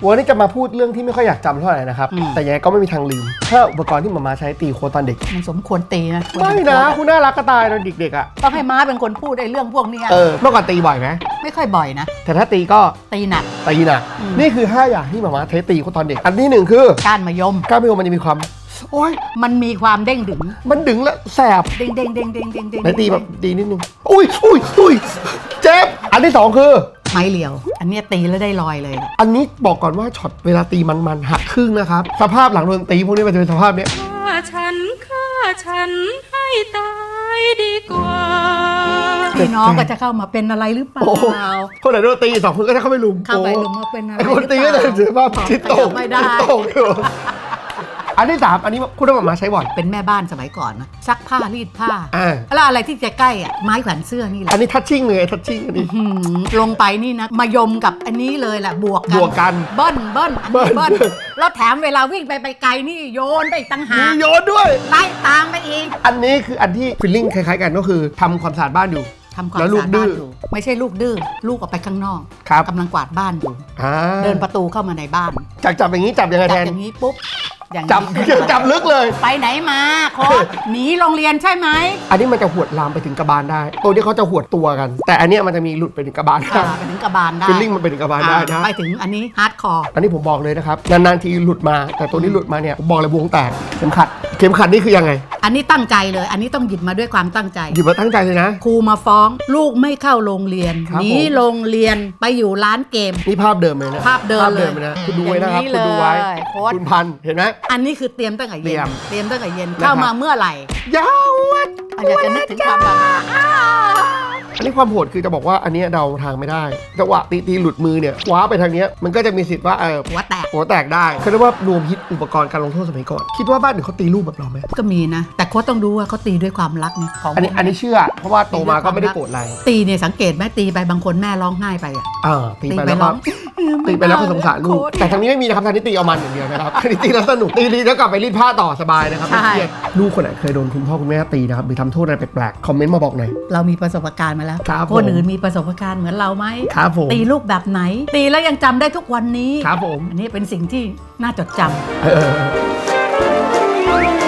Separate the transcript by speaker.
Speaker 1: วันนี้จะมาพูดเรื่องที่ไม่ค่อยอยากจำเท่าไหร่นะครับแต่ยังไงก็ไม่มีทางลืมถ้าอุปกรณ์ที่มาใช้ตีโค้ดตอนเด็ก
Speaker 2: มันสมควรตีนะ
Speaker 1: ไม่นะคุณน่ารักก็ตายตอนเด็กๆอ่ะ
Speaker 2: ต้องให้ม้าเป็นคนพูดไอ้เรื่องพวกนี้
Speaker 1: เมื่อก่อนตีบ่อยไหม
Speaker 2: ไม่ค่อยบ่อยนะ
Speaker 1: แต่ถ้าตีก็
Speaker 2: ตีหนัก
Speaker 1: นี่คือ5อย่างที่มาใช้ตีโค้ดตอนเด็กอันที่1คือ
Speaker 2: ก้านมะยม
Speaker 1: มันจะมีความโอ้ย
Speaker 2: มันมีความเด้งดึง
Speaker 1: มันดึงแล้วแสบ
Speaker 2: เด้ง
Speaker 1: ในตีแบบดีนิดนึงอุ้ยเจ็บอันที่2คือ
Speaker 2: ไม้เหลียวอันนี้ตีแล้วได้รอยเลย
Speaker 1: อันนี้บอกก่อนว่าช็อตเวลาตีมันหักครึ่งนะครับสภาพหลังโดนตีพวกนี้มันจะเป็นสภาพเนี้ย
Speaker 3: ฆ่าฉันให้ตายดีกว่า
Speaker 2: พี่น้องก็จะเข้ามาเป็นอะไรหรือเปล่า
Speaker 1: คนไหนโดนตี2คนก็จะเข้าไปลุม
Speaker 2: มาเป็นอะไร
Speaker 1: คนตีก็จะเจอภาพชิดโตก
Speaker 2: ไม่ได้
Speaker 1: อันที่3อันนี้คุณต้องมาใช้บ่อย
Speaker 2: เป็นแม่บ้านสมัยก่อนนะซักผ้ารีดผ้าแล้วอะไรที่จะใกล้ไม้แขวนเสื้อนี่แหละ
Speaker 1: อันนี้ทัชชิ่งเลยทัชชิ่งอันนี้
Speaker 2: ลงไปนี่นะมายมกับอันนี้เลยแหละบวกกันเบิ้ลแล้วแถมเวลาวิ่งไปไกลนี่โยนไปตั้งหาก
Speaker 1: โยนด้วย
Speaker 2: ไล่ตามไปอีก
Speaker 1: อันนี้คืออันที่ฟีลลิ่งคล้ายๆกันก็คือทำความสะอาดบ้านอยู่
Speaker 2: ทำความสะอาดบ้านอยู่ไม่ใช่ลูกดื้อลูกออกไปข้างนอกกำลังกวาดบ้านอยู่เดินประตูเข้ามาในบ้าน
Speaker 1: จับอย่างนี้จับยังไงแทน
Speaker 2: อย่างนี้ปุ๊บ
Speaker 1: จับลึกเลย
Speaker 2: ไปไหนมาโค้ชหนีโรงเรียนใช่ไหม
Speaker 1: อันนี้มันจะหวดลามไปถึงกระบาลได้ตัวที่เขาจะหวดตัวกันแต่อันนี้มันจะมีหลุดไปถึงกระบาลได้
Speaker 2: ไปถึงกระบาลได้
Speaker 1: ฟีลลิ่งมันไปถึงกระบาลได้นะ
Speaker 2: ไปถึงอันนี้ฮาร์ดคอร์
Speaker 1: อันนี้ผมบอกเลยนะครับนานๆทีหลุดมาแต่ตัวนี้หลุดมาเนี่ยผมบอกเลยวงแตกเข็มขัดนี่คือยังไง
Speaker 2: อันนี้ตั้งใจเลยอันนี้ต้องหยิบมาด้วยความตั้งใจ
Speaker 1: หยิบมาตั้งใจเลยนะ
Speaker 2: ครูมาฟ้องลูกไม่เข้าโรงเรียนหนีโรงเรียนไปอยู่ร้านเกม
Speaker 1: นี่ภาพเดิมเลยนะ
Speaker 2: ภาพเดิมเลย
Speaker 1: นะคุณดูไว้นะครับคุณดูไว้คุณพันเห็นไหม
Speaker 2: อันนี้คือเตรียมตั้งแต่เย็นเข้ามาเมื่อไหร่
Speaker 1: ยาว
Speaker 2: อยากจะนึกถึงความแบบ
Speaker 1: อันนี้ความโหดคือจะบอกว่าอันนี้เดาทางไม่ได้จังหวะตีหลุดมือเนี่ยคว้าไปทางนี้มันก็จะมีสิทธิ์ว่า
Speaker 2: หัว
Speaker 1: แตกได้เขาเรียกว่ารวมฮิตอุปกรณ์การลงโทษสมัยก่อนคิดว่าบ้านอื่นเขาตีลูกแบบเราไหม
Speaker 2: ก็มีนะแต่โค้ชต้องดูว่าเขาตีด้วยความรักนี่
Speaker 1: อันนี้เชื่อเพราะว่าโตมาก็ไม่ได้โกรธอะไร
Speaker 2: ตีเนี่ยสังเกตไหมตีไปบางคนแม่ร้องไห้ไป
Speaker 1: ตีไปแล้วก็สงสารลูกแต่ทางนี้ไม่มีนะครับทางนี้ตีเอามันอย่างเดียวนะครับทางนี้ตีแล้วสนุกตีแล้วกลับไปรีดผ้าต่อสบายนะครับลูกคนไหนเคยโดนคุณพ่อคุณแม่ตีนะครับหรือทำโทษอะไรแปลกๆคอมเมนต์มาบอกหน่อย
Speaker 2: เรามีประสบการณ์มาแล้วคนอื่นมีประสบการณ์เหมือนเราไหม
Speaker 1: ครับผม
Speaker 2: ตีลูกแบบไหนตีแล้วยังจำได้ทุกวันนี้
Speaker 1: ครับผม
Speaker 2: อันนี้เป็นสิ่งที่น่าจดจำ